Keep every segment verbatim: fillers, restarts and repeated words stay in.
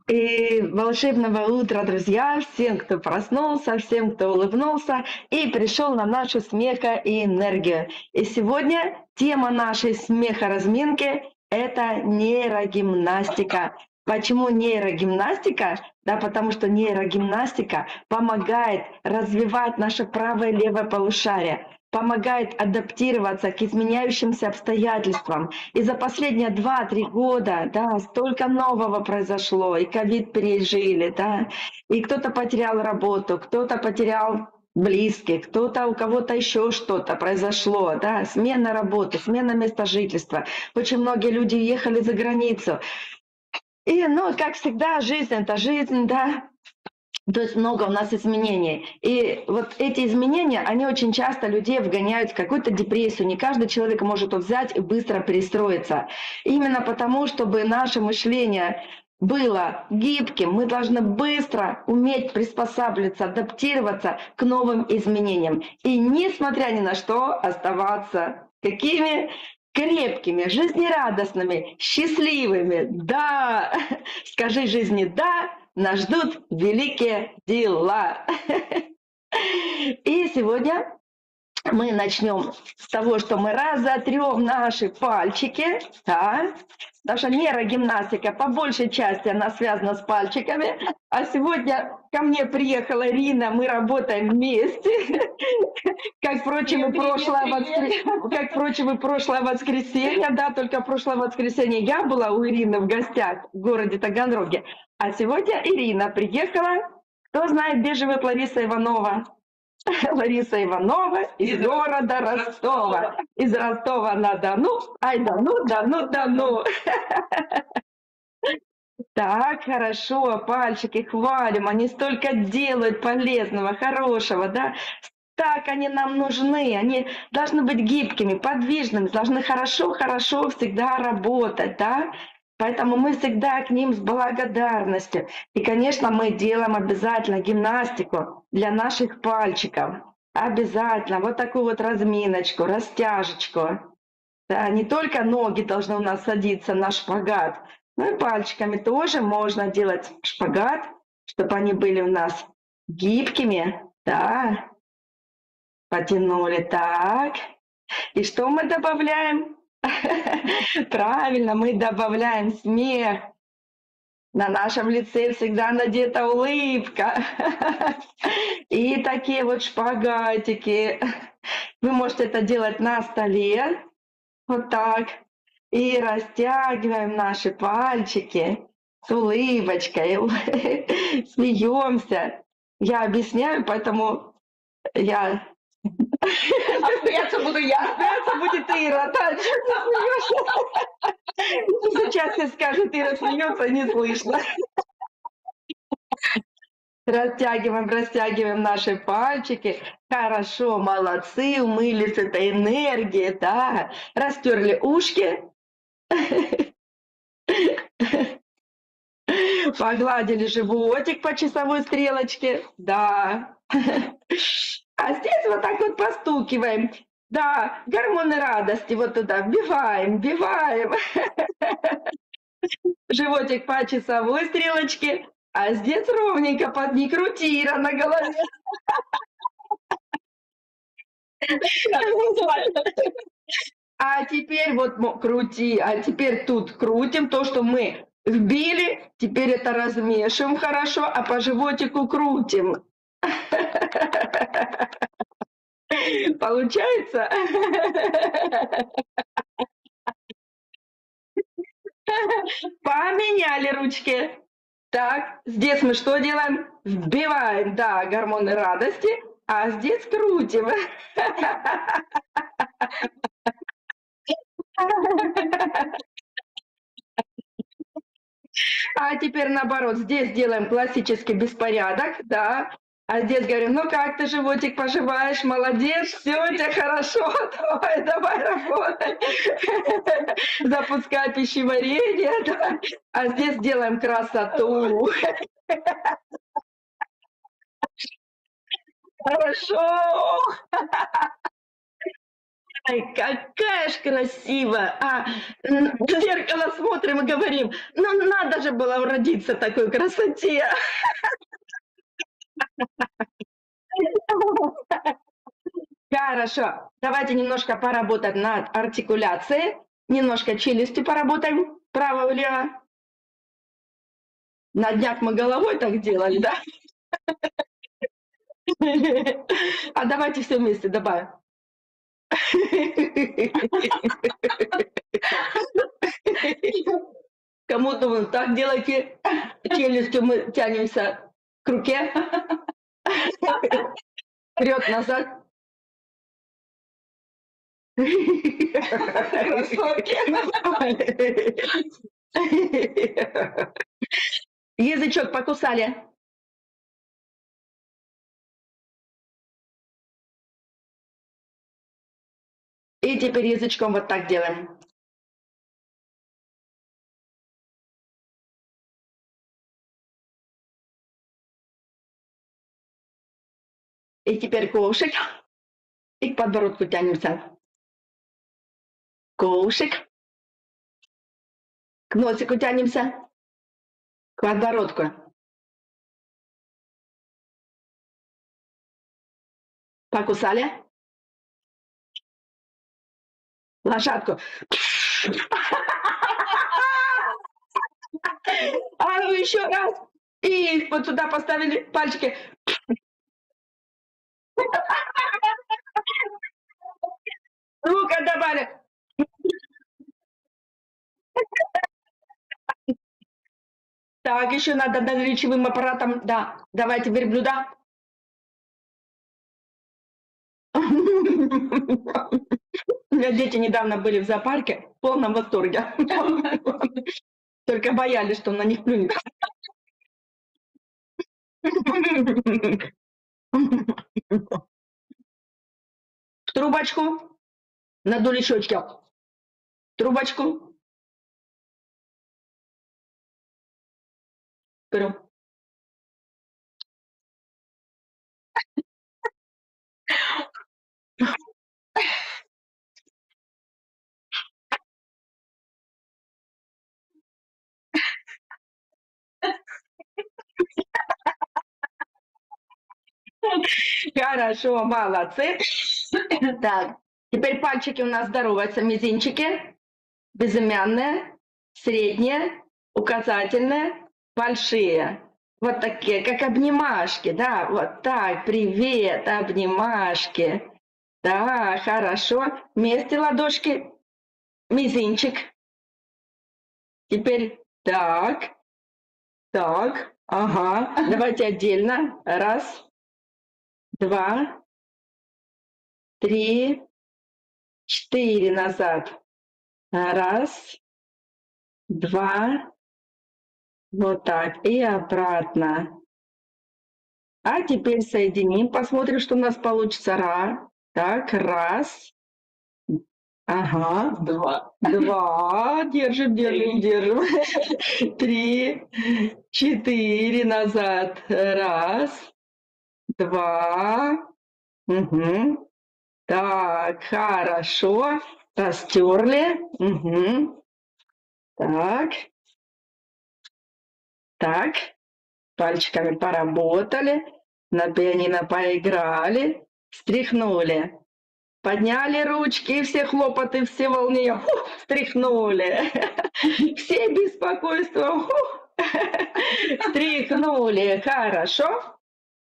И волшебного утра, друзья, всем, кто проснулся, всем, кто улыбнулся и пришел на нашу смеха и энергию. И сегодня тема нашей смеха-разминки — это нейрогимнастика. Почему нейрогимнастика? Да, потому что нейрогимнастика помогает развивать наше правое и левое полушарие, помогает адаптироваться к изменяющимся обстоятельствам. И за последние два-три года, да, столько нового произошло, и ковид пережили, да, и кто-то потерял работу, кто-то потерял близких, кто-то, у кого-то еще что-то произошло, да, смена работы, смена места жительства. Очень многие люди уехали за границу. И, ну, как всегда, жизнь — это жизнь, да, то есть много у нас изменений. И вот эти изменения, они очень часто людей вгоняют в какую-то депрессию. Не каждый человек может взять и быстро перестроиться. Именно потому, чтобы наше мышление было гибким, мы должны быстро уметь приспосабливаться, адаптироваться к новым изменениям. И несмотря ни на что, оставаться какими крепкими, жизнерадостными, счастливыми. Да, скажи жизни «да», нас ждут великие дела. И сегодня мы начнем с того, что мы разотрем наши пальчики. Да? Наша нейрогимнастика по большей части она связана с пальчиками. А сегодня ко мне приехала Ирина, мы работаем вместе. Как, впрочем, и прошлое воскресенье, как, впрочем, и прошлое воскресенье, да, только прошлое воскресенье я была у Ирины в гостях в городе Таганроге, а сегодня Ирина приехала. Кто знает, где живет Лариса Иванова? Лариса Иванова из города Ростова. Из Ростова-на-Дону. Ай, да ну, да ну, да ну. Так, хорошо, пальчики хвалим, они столько делают полезного, хорошего, да. Так они нам нужны, они должны быть гибкими, подвижными, должны хорошо-хорошо всегда работать, да. Поэтому мы всегда к ним с благодарностью. И, конечно, мы делаем обязательно гимнастику для наших пальчиков. Обязательно. Вот такую вот разминочку, растяжечку. Да, не только ноги должны у нас садиться на шпагат, но и пальчиками тоже можно делать шпагат, чтобы они были у нас гибкими. Да, потянули так. И что мы добавляем? Правильно, мы добавляем смех. На нашем лице всегда надета улыбка. И такие вот шпагатики. Вы можете это делать на столе. Вот так. И растягиваем наши пальчики с улыбочкой. Смеемся. Я объясняю, поэтому я... А смеяться буду я. Смеяться будет Ира. Да, сейчас я скажет, Ира смеется, не слышно. Растягиваем, растягиваем наши пальчики. Хорошо, молодцы, умылись этой энергией, да. Растерли ушки. Погладили животик по часовой стрелочке. Да. А здесь вот так вот постукиваем. Да, гормоны радости вот туда вбиваем, вбиваем. Животик по часовой стрелочке. А здесь ровненько под не крути, Ира, на голове. А теперь вот крути, а теперь тут крутим то, что мы вбили, теперь это размешиваем хорошо, а по животику крутим. Получается? Поменяли ручки. Так, здесь мы что делаем? Вбиваем, да, гормоны радости, а здесь крутим. А теперь наоборот, здесь делаем классический беспорядок, да. А здесь говорим, ну как ты, животик, поживаешь, молодец, все у тебя хорошо, давай, давай, работай. Запускай пищеварение, да. А здесь делаем красоту. Хорошо. Ай, какая ж красивая! А м, в зеркало смотрим и говорим, ну надо же было уродиться такой красоте. Хорошо, давайте немножко поработать над артикуляцией, немножко челюстью поработаем, право-влево. На днях мы головой так делали, да? А давайте все вместе добавим. Кому-то вон так делайте, челюстью мы тянемся к руке, вперед-назад. Язычок покусали. И теперь язычком вот так делаем. И теперь ковшик. И к подбородку тянемся. Ковшик. К носику тянемся. К подбородку. Покусали. Лошадку. А ну еще раз. И вот сюда поставили пальчики. Ну-ка, добавили. Так, еще надо над речевым аппаратом. Да, давайте верблюда. У меня дети недавно были в зоопарке в полном восторге. Только боялись, что он на них плюнет. В трубочку. Надули щечки. Трубочку. Берем. Хорошо, молодцы. Так, теперь пальчики у нас здороваются, мизинчики, безымянные, средние, указательные, большие. Вот такие, как обнимашки, да, вот так, привет, обнимашки. Да, хорошо. Вместе ладошки, мизинчик. Теперь так, так, ага. Давайте отдельно. Раз, два, три, четыре назад. Раз, два, вот так, и обратно. А теперь соединим, посмотрим, что у нас получится. Ра, так, раз, ага, Два. два, держим, держим, держим. Три, четыре назад. Раз, два, угу. Так, хорошо. Растерли. Угу. Так. Так. Пальчиками поработали. На пианино поиграли. Стряхнули. Подняли ручки, все хлопоты, все волнения. Фух, стряхнули. Все беспокойства. Фух, стряхнули. Хорошо.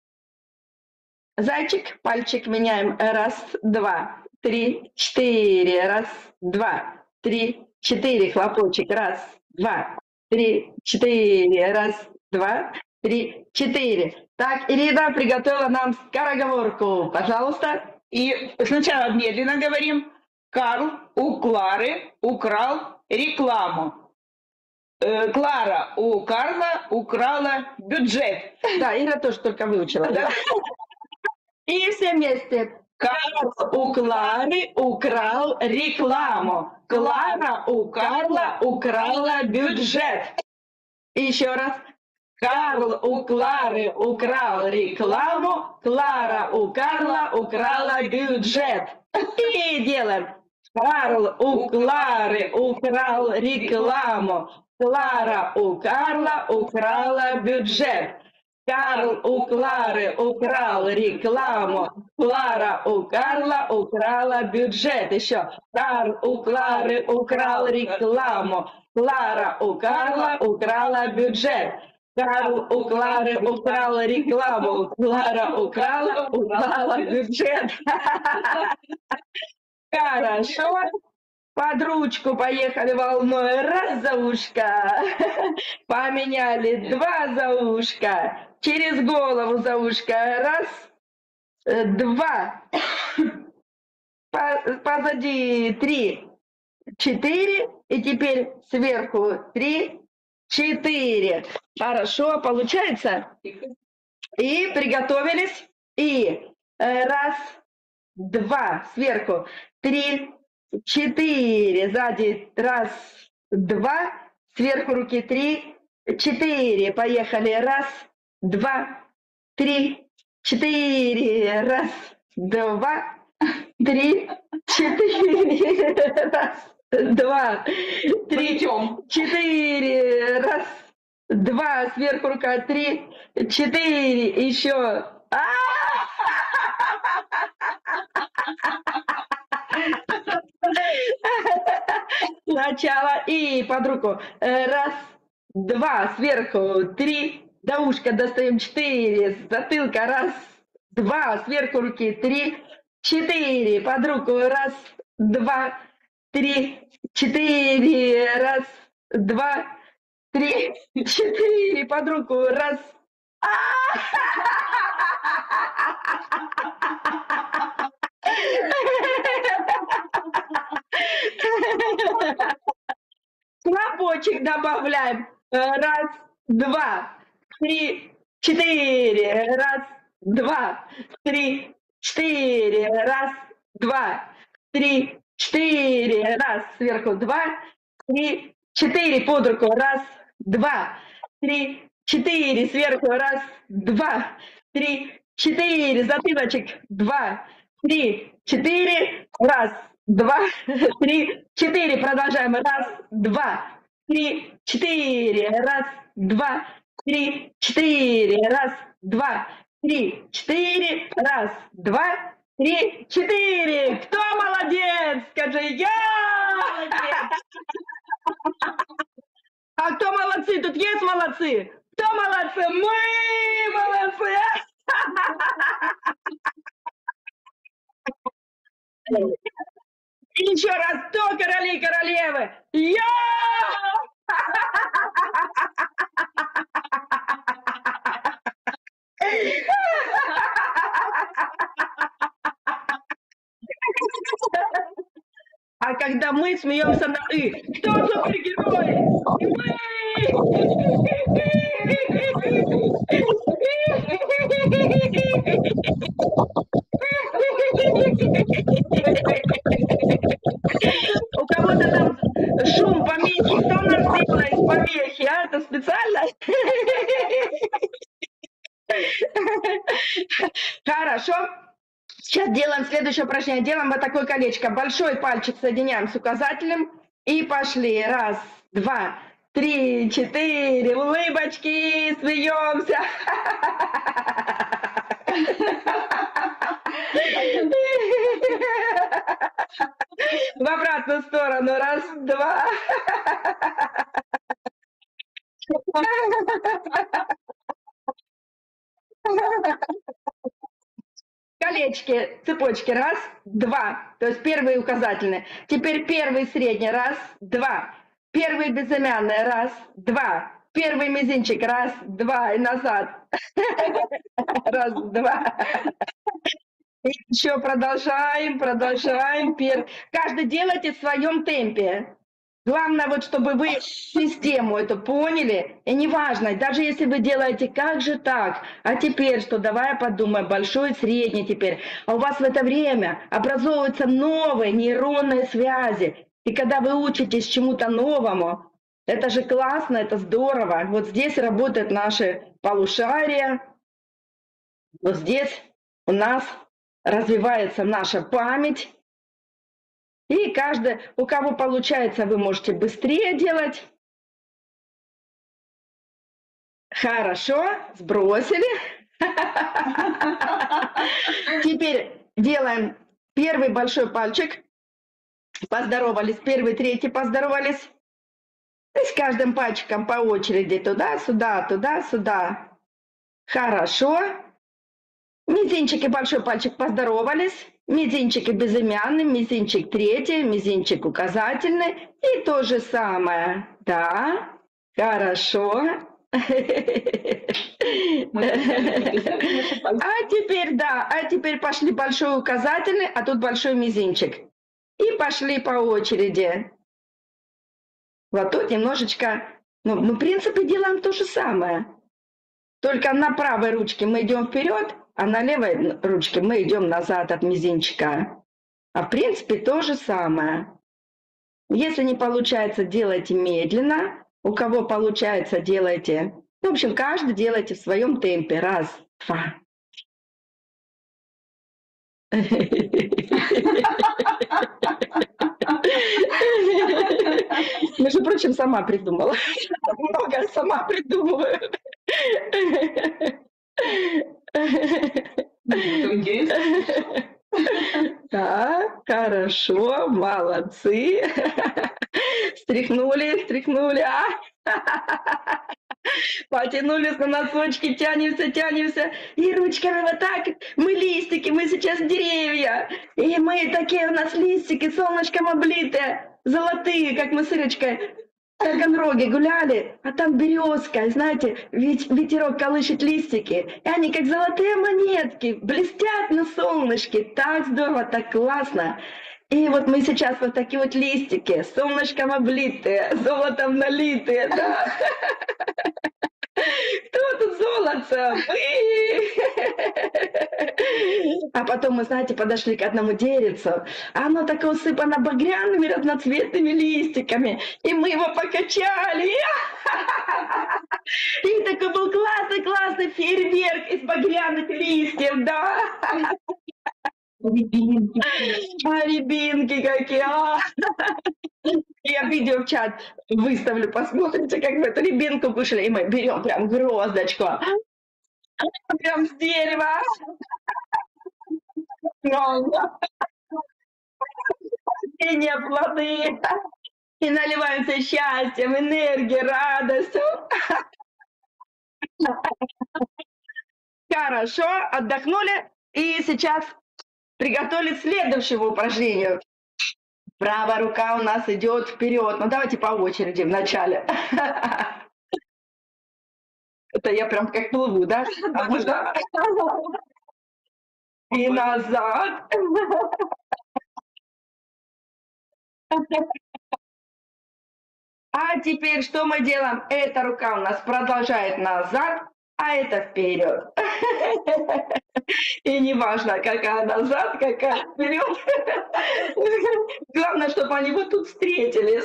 Зайчик, пальчик меняем. Раз, два, три, четыре. Раз, два, три, четыре. Хлопочек. Раз, два, три, четыре. Раз, два, три, четыре. Так, Ирина приготовила нам скороговорку. Пожалуйста. И сначала медленно говорим. Карл у Клары украл рекламу. Э, Клара у Карла украла бюджет. Да, Ира тоже только выучила. Да? И все вместе. Карл у Клары украл рекламу. Клара у Карла украла бюджет. И еще раз. Карл у Клары украл рекламу. Клара у Карла украла бюджет. И делаем. Карл у Клары украл рекламу. Клара у Карла украла бюджет. Карл у Клары украл рекламу. Клара у Карла украла бюджет. Еще. Карл у Клары украл рекламу. Клара у Карла украла бюджет. Карл у Клары украл рекламу. Клара украла, украла бюджет. Хорошо. Под ручку поехали волной. Раз за ушко. Поменяли. Два за ушко. Через голову за ушко. Раз. Два. Позади. Три. Четыре. И теперь сверху. Три. Четыре. Хорошо. Получается? И приготовились. И раз. Два. Сверху. Три. Четыре. Сзади. Раз. Два. Сверху руки. Три. Четыре. Поехали. Раз. Два. Три. Четыре. Раз. Два. Три. Четыре. Раз. Два. Три. Четыре. Раз. Два. Сверху рука. Три. Четыре. Еще. Сначала и под руку. Раз, два, сверху, три, до ушка достаем, четыре, с затылка, раз, два, сверху руки, три, четыре, под руку, раз, два, три, четыре, раз, два, три, четыре, под руку, раз. Хлопочек добавляем. Раз, два, три, четыре. Раз, два, три, четыре. Раз, два, три, четыре. Раз, сверху, два, три, четыре. Под руку. Раз, два, три, четыре. Сверху. Раз, два, три, четыре. Затылочек. Два, три, четыре. Раз, два, три, четыре. Продолжаем. Раз, два, три, четыре. Раз, два, три, четыре. Раз, два, три, четыре. Раз, два, три, четыре. Кто молодец? Скажи, я! А кто молодцы? Тут есть молодцы? Кто молодцы? Мы молодцы! И еще раз, кто короли и королевы? Я! А когда мы смеемся на «и», кто супергерой? У кого-то там шум поменьше, кто нам сделает помехи, а? Это специально? Хорошо. Сейчас делаем следующее упражнение. Делаем вот такое колечко. Большой пальчик соединяем с указательным. И пошли. Раз, два, три, четыре. Улыбочки. Смеемся. В обратную сторону. Раз, два. Колечки, цепочки. Раз, два. То есть первый указательный. Теперь первый средний. Раз, два. Первый безымянный. Раз, два. Первый мизинчик. Раз, два. И назад. Раз, два. И еще продолжаем, продолжаем. Каждый делайте в своем темпе. Главное, вот чтобы вы систему эту поняли, и неважно, даже если вы делаете как же так, а теперь что, давай подумаем, большой, средний теперь, а у вас в это время образовываются новые нейронные связи, и когда вы учитесь чему-то новому, это же классно, это здорово, вот здесь работают наши полушария, вот здесь у нас развивается наша память, И каждый, у кого получается, вы можете быстрее делать. Хорошо, сбросили. Теперь делаем первый большой пальчик. Поздоровались, первый, третий поздоровались. И с каждым пальчиком по очереди туда-сюда, туда-сюда. Хорошо. Мизинчик и большой пальчик поздоровались. Мизинчик и безымянный, мизинчик третий, мизинчик указательный. И то же самое. Да, хорошо. А теперь, да, а теперь пошли большой указательный, а тут большой мизинчик. И пошли по очереди. Вот тут немножечко, ну, ну, в принципе, делаем то же самое. Только на правой ручке мы идем вперед, а на левой ручке мы идем назад от мизинчика. А в принципе то же самое. Если не получается, делайте медленно. У кого получается, делайте. В общем, каждый делайте в своем темпе. Раз, два. Между прочим, сама придумала. Много сама придумываю. Так, хорошо, молодцы. Стряхнули, стряхнули. А? Потянулись на носочки, тянемся, тянемся. И ручками вот так. Мы листики, мы сейчас деревья. И мы такие у нас листики, солнышком облитые, золотые, как мы с Ирочкой в Таганроге гуляли. А там березка, знаете, ведь ветерок колышет листики. И они как золотые монетки, блестят на солнышке. Так здорово, так классно. И вот мы сейчас вот такие вот листики, солнышком облитые, золотом налитые, да. Кто тут золото? Мы! А потом мы, знаете, подошли к одному деревцу, а оно такое усыпано багряными разноцветными листиками, и мы его покачали. И такой был классный-классный фейерверк из багряных листьев, да. Рябинки. А рябинки какие, а! Я видео в чат выставлю, посмотрите, как мы эту рябинку кушали. И мы берем прям гроздочку, прям с дерева. Растения, плоды. И наливаемся счастьем, энергией, радостью. Хорошо, отдохнули. И сейчас приготовили к следующему упражнению. Правая рука у нас идет вперед. Ну давайте по очереди вначале. Это я прям как плыву, да? А можно? И назад. А теперь что мы делаем? Эта рука у нас продолжает назад, а это вперед. И не важно, какая назад, какая вперед. Главное, чтобы они вот тут встретились.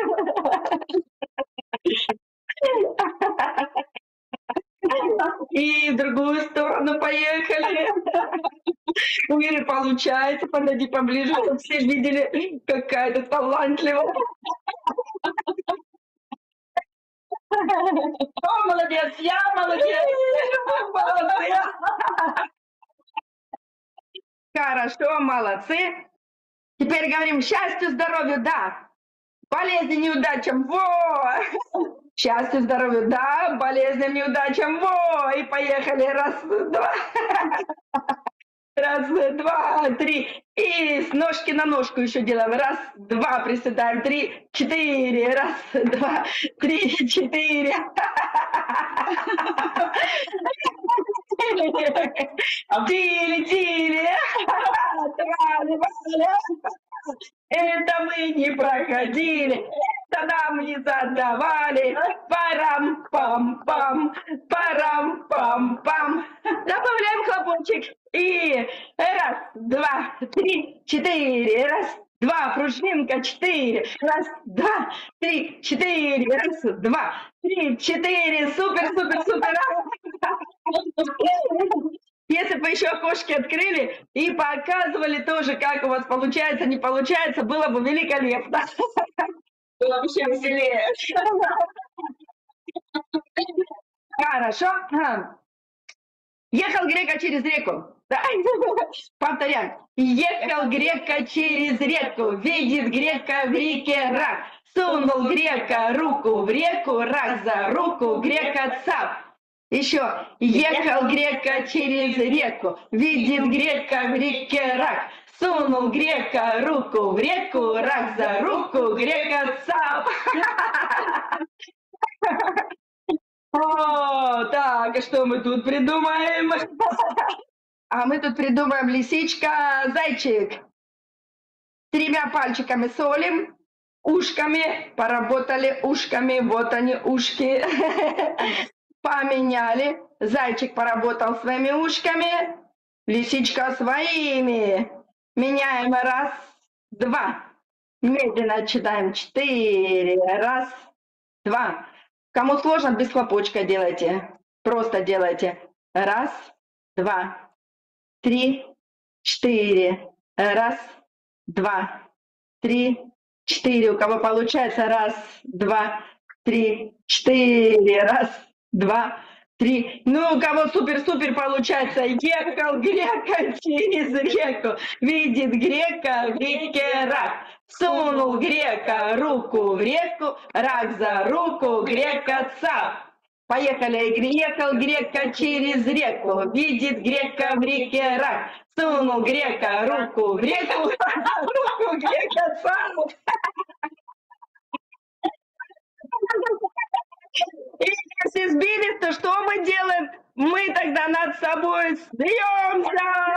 И в другую сторону поехали. У Иры получается. Подойди поближе, чтобы все видели, какая ты талантливая. О, молодец, я молодец. Молодцы. Хорошо, молодцы. Теперь говорим счастью, здоровью, да. Болезни, неудачам, во! Счастью, здоровью, да. Болезням, неудачам, во! И поехали. Раз, два. Раз, два, три. И с ножки на ножку еще делаем. Раз, два, приседаем. Три, четыре. Раз, два, три, четыре. Тили, тили. Это мы не проходили, это нам не задавали. Парам-пам-пам, парам-пам-пам. Добавляем хлопочек. И раз, два, три, четыре. Раз, два, пружинка, четыре. Раз, два, три, четыре. Раз, два, три, четыре. Супер, супер, супер. Если бы еще окошки открыли и показывали тоже, как у вас получается, не получается, было бы великолепно. Было бы еще веселее. Хорошо. Ехал грека через реку. Да. Повторяем. Ехал грека через реку, видит грека в реке рак. Сунул грека руку в реку, рак за руку, грека цап. Еще. Ехал грека через реку, видит грека в реке рак. Сунул грека руку в реку, рак за руку, грека цап. О, так, а что мы тут придумаем? А мы тут придумаем лисичка, зайчик. Тремя пальчиками солим, ушками, поработали ушками, вот они ушки. Поменяли, зайчик поработал своими ушками, лисичка своими. Меняем раз, два. Медленно читаем четыре, раз, два. Кому сложно, без хлопочка делайте. Просто делайте. Раз, два, три, четыре. Раз, два, три, четыре. У кого получается? Раз, два, три, четыре. Раз, два, три. Ну, у кого супер-супер получается? Ехал грека через реку. Видит грека в реке рак. Сунул грека руку в реку, рак за руку, грека цап. Поехали. Ехал грека через реку, видит грека в реке рак. Сунул грека руку в реку, руку грека цап. И если сбились, то что мы делаем? Мы тогда над собой смеемся.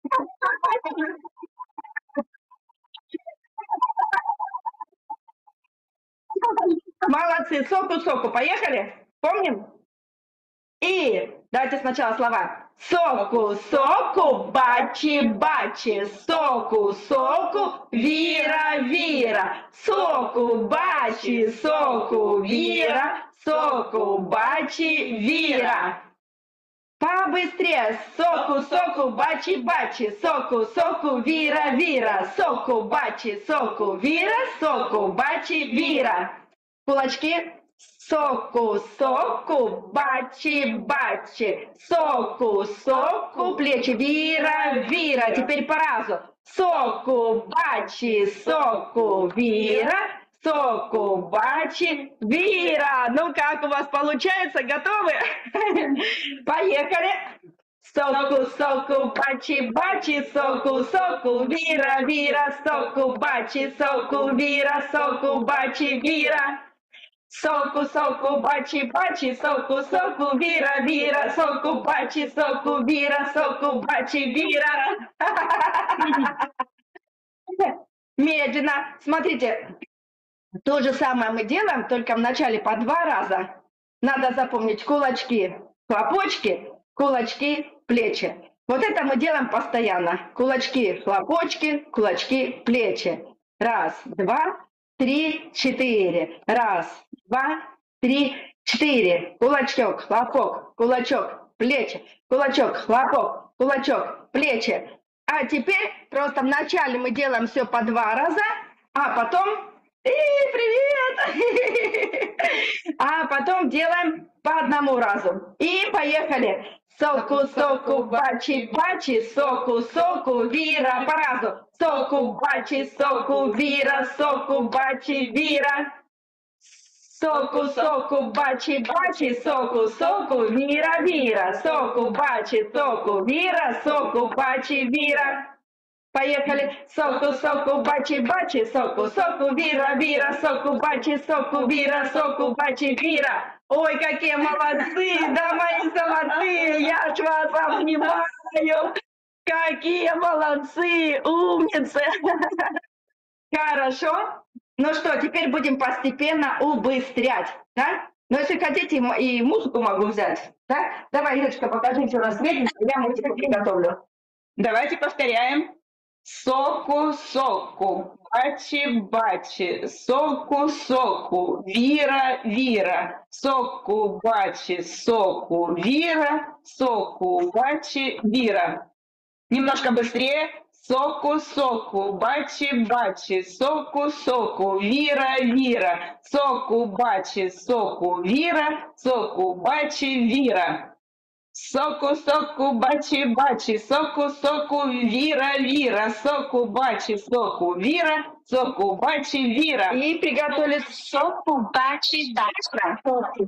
Молодцы, соку-соку, поехали? Помним? И давайте сначала слова. Соку-соку, бачи-бачи, соку-соку, вира-вира, соку-бачи, соку-вира, соку-бачи, вира. Побыстрее. Соку-соку, бачи-бачи, соку-соку, вира-вира, соку-бачи, соку-вира, соку-бачи, вира. Кулачки. Соку-соку, бачи-бачи, соку-соку, плечи, вира-вира. Теперь по разу. Соку-бачи, соку-вира, соку-бачи, вира. Ну как у вас получается? Готовы? Поехали. Соку-соку, бачи-бачи, соку-соку, вира-вира, соку-бачи, соку-вира, соку-бачи, вира. Соку-соку, бачи-бачи, соку-соку, вира-вира, соку-бачи, соку-вира, соку-бачи, вира. Медленно. Смотрите, то же самое мы делаем, только вначале по два раза. Надо запомнить кулачки, хлопочки, кулачки, плечи. Вот это мы делаем постоянно. Кулачки, хлопочки, кулачки, плечи. Раз, два, три, четыре. Раз, два, три, четыре. Кулачок, хлопок, кулачок, плечи, кулачок, хлопок, кулачок, плечи. А теперь просто вначале мы делаем все по два раза, а потом... И привет! А потом делаем по одному разу. И поехали. Соку-соку, бачи-бачи, соку-соку, вира, по разу. Соку-бачи, соку, вира, соку-бачи, вира. Соку-соку, бачи-бачи, соку-соку, вира-вира. Соку-бачи, соку, вира, соку-бачи, вира. Поехали. Соку-соку, бачи-бачи, соку-соку, вира-вира, соку-бачи, соку, вира, соку-бачи, вира. Ой, какие молодцы, да мои золотые, я ж вас обнимаю. Какие молодцы, умницы. Хорошо. Ну что, теперь будем постепенно убыстрять, да? Но если хотите, и музыку могу взять, да? Давай, Ирочка, покажи, что у нас медленно, я музыку приготовлю. Давайте повторяем. Соку, соку, бачи, бачи, соку, соку, вира, вира, соку, бачи, соку, вира, соку, бачи, вира. Немножко быстрее. Соку, соку, бачи, бачи, соку, соку, вира, вира, соку, бачи, соку, вира, соку, бачи, вира. Соку, соку, бачи, бачи, соку, соку, вира, вира, соку, бачи, соку, вира, соку, бачи, вира. И приготовились. Soco, bate, bate, soco,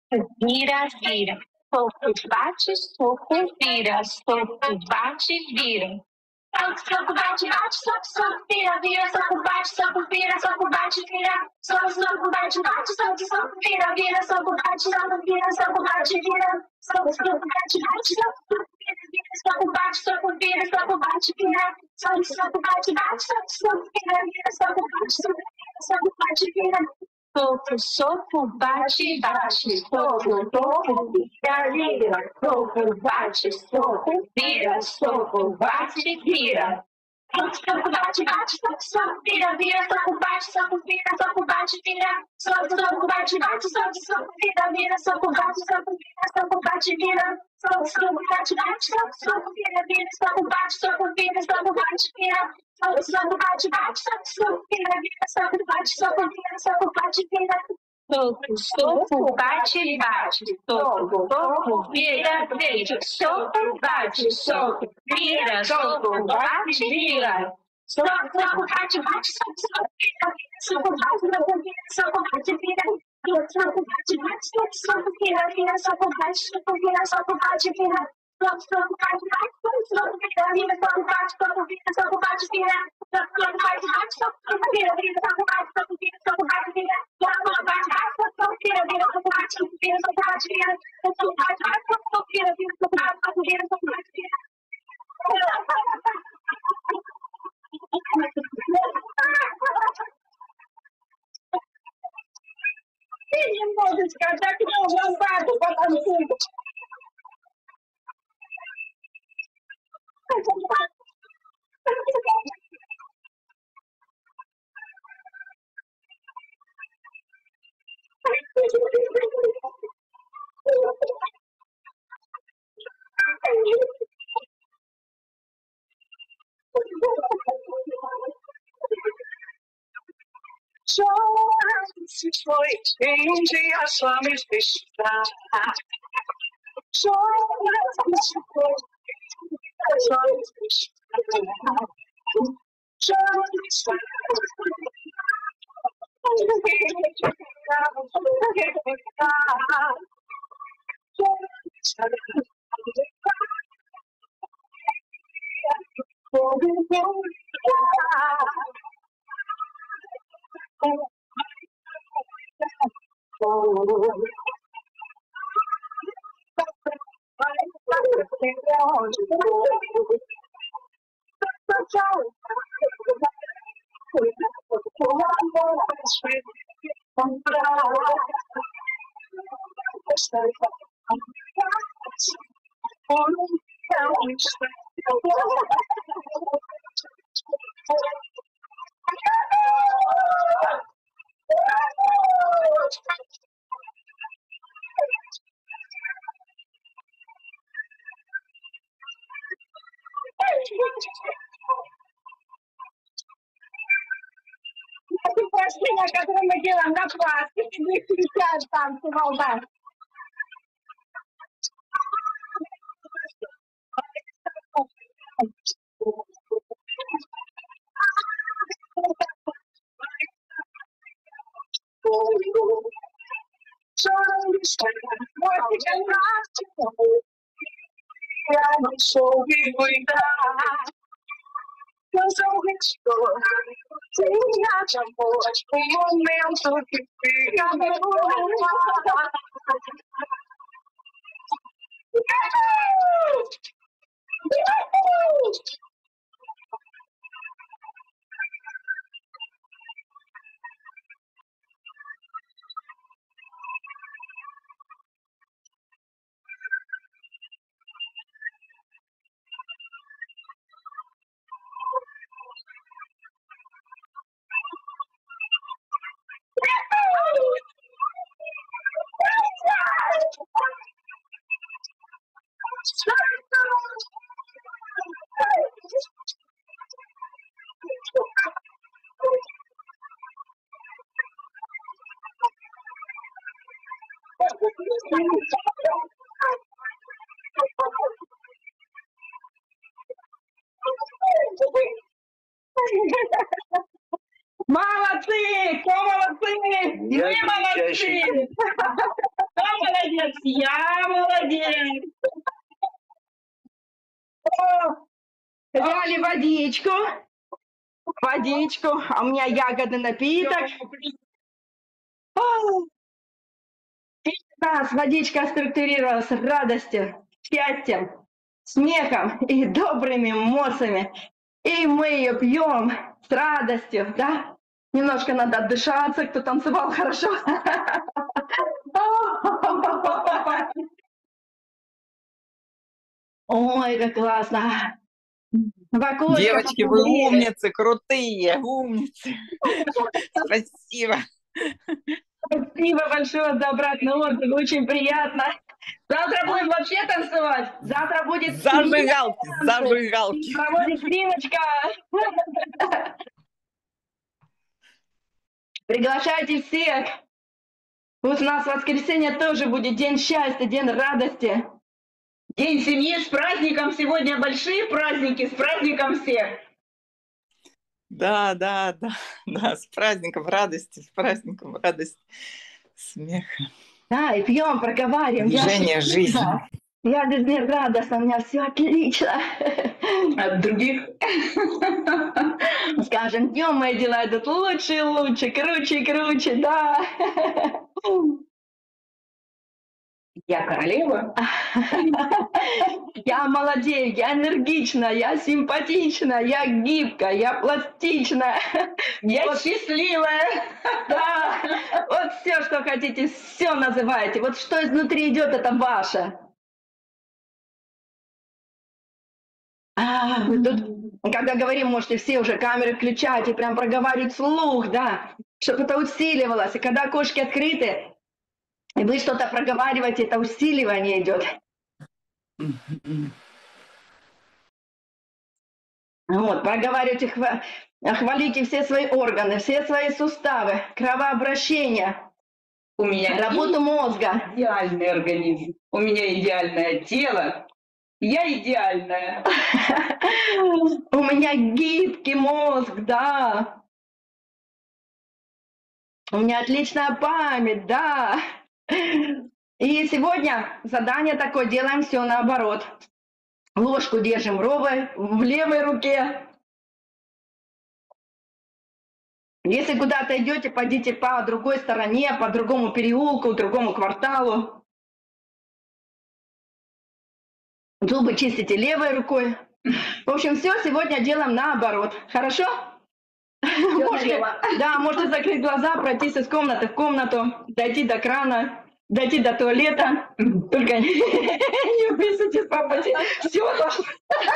vira, vira. Soco, bate, soco, vira. Soco, bate, vira. Soco, soco, bate, bate, soco, soco, vira, vira. Soco, bate, soco, vira, soco, bate, vira. Soco, soco, bate, bate, soco, soco, vira, vira. Soco, bate, soco, vira, soco, bate, vira. Soco, soco, bate, bate, soco, soco, vira, vira. Soco, bate, soco, vira, soco, bate, vira. Soco, soco, bate, bate, soco, soco, vira, vira. Soco, bate, soco, vira, soco, bate, vira. Soco, soco, bate, bate, soco, soco, vira, vira, soco, bate, soco, vira, soco, bate, vira. Soco, bate, bate, soco, soco, vira, vira, soco, bate, soco, vira, soco, bate, vira. Soco, soco, bate, bate, soco, soco, vira, vira, soco, bate, soco, vira, soco, bate, vira. Soco, soco, bate, bate, soco, soco, vira, vira, soco, bate, soco, vira, soco, bate, vira. Soco, soco, bate, bate, soco, soco, vira, vira, soco, bate, soco, vira, soco, bate, vira. Soco, soco, bate, bate, soco, soco, vira, vira, soco, bate, soco, vira, soco, bate, vira. Soco, soco, bate, bate, soco, soco, vira, vira, soco, bate, soco, vira, soco, bate, vira. Soco, bate, bate, soco, soco, vira, vira, soco, bate, soco, vira, soco, bate, vira. Soco, soco, bate, bate, soco, soco, vira, vira, soco, bate, soco, vira, soco, bate, vira. Soco, soco, bate, bate, soco, soco, vira, vira, soco, bate, soco, vira, soco, bate, vira. Soco, bate, bate, soco, soco, vira, vira, soco, bate, soco, vira, soco, bate, vira. Soco, bate, bate, soco, soco, vira, vira, soco, bate, soco, vira, soco, bate, vira. Немножечко отдохнем назад, потанцуем. Se foi em um dia só me fez chorar. Chora, se foi em um dia só me fez chorar. Chora, se foi Которую мы делаем на Пасхе, не кричат там, кувалда. não soube cuidar. Canção restou, tinha de amor, um momento que fica no ar. Молодцы! Кто молодцы? Я Мы молодцы! величайший. Кто молодец? Я молодец! О, Взяли водичку. Водичку. А у меня ягодный напиток. О, и у нас водичка структурировалась радостью, счастьем, смехом и добрыми эмоциями. И мы ее пьем с радостью, да? Немножко надо отдышаться, кто танцевал хорошо. Ой, как классно. В окошко Девочки, вы посмотрели. умницы, крутые, умницы. Спасибо. Спасибо большое за обратный отзыв, очень приятно. Завтра будем вообще танцевать. Завтра будет Зажигалки, зажигалки. проводит Криночка. Приглашайте всех. Вот у нас в воскресенье тоже будет день счастья, день радости. День семьи с праздником. Сегодня большие праздники. С праздником всех. Да, да, да, да, с праздником радости, с праздником радости, смеха, Да, и пьем, проговариваем. Я движение жизни. счастлива. Я безрадостна, у меня все отлично. От других. С каждым днем мои дела идут лучше и лучше, круче и круче, да. Я королева. Я молодею, я энергична, я симпатична, я гибкая, я пластична. Я Вот, счастливая. да, вот все, что хотите, все называйте. Вот что изнутри идет, это ваше. А, вы тут, когда говорим, можете все уже камеры включать и прям проговаривать вслух, да, чтобы это усиливалось. И когда окошки открыты, и вы что-то проговариваете, это усиливание идет. Вот, проговаривайте, хва- хвалите все свои органы, все свои суставы, кровообращение, У меня работу мозга. идеальный организм. У меня идеальное тело. Я идеальная. У меня гибкий мозг, да. У меня отличная память, да. И сегодня задание такое, делаем все наоборот. Ложку держим ровно в левой руке. Если куда-то идете, пойдите по другой стороне, по другому переулку, другому кварталу. Зубы чистите левой рукой. В общем, все сегодня делаем наоборот. Хорошо? Можете, налево. да, можете закрыть глаза, пройтись из комнаты в комнату, дойти до крана, дойти до туалета. Только не уписывайтесь, папа. Все дошло.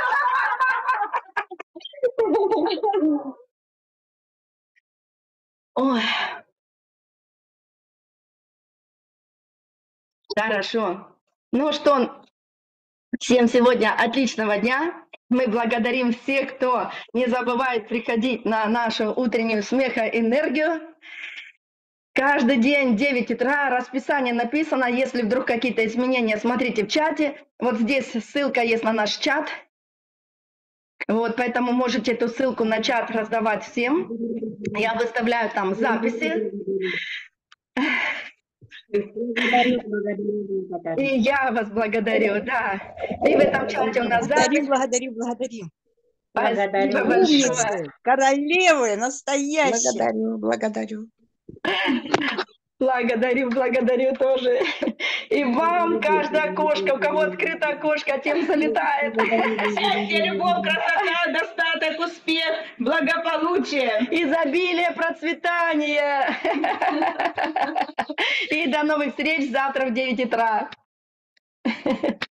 Ой. Хорошо. Ну что, всем сегодня отличного дня. Мы благодарим всех, кто не забывает приходить на нашу утреннюю смехоэнергию. Каждый день в девять утра расписание написано. Если вдруг какие-то изменения, смотрите в чате. Вот здесь ссылка есть на наш чат. Вот, поэтому можете эту ссылку на чат раздавать всем. Я выставляю там записи. Благодарю, благодарю, благодарю. И я вас благодарю, да. И в этом чате у нас Благодарю, запись. благодарю, благодарю. Спасибо Благодарю. большое. Умницы, королевы, настоящие. Благодарю, благодарю. Благодарю, благодарю тоже. И вам, каждое окошко, у кого открыто окошко, тем залетает. Счастье, любовь, красота, достаток, успех, благополучие. Изобилие, процветание. И до новых встреч завтра в девять утра.